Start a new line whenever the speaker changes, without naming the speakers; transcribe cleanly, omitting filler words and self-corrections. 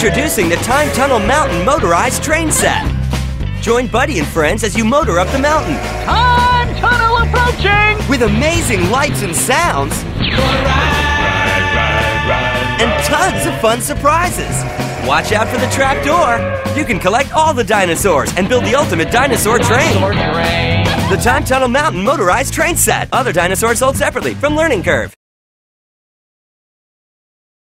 Introducing the Time Tunnel Mountain Motorized Train Set. Join Buddy and friends as you motor up the mountain.
Time tunnel approaching!
With amazing lights and sounds. And tons of fun surprises. Watch out for the trap door. You can collect all the dinosaurs and build the ultimate dinosaur train. The Time Tunnel Mountain Motorized Train Set. Other dinosaurs sold separately from Learning Curve.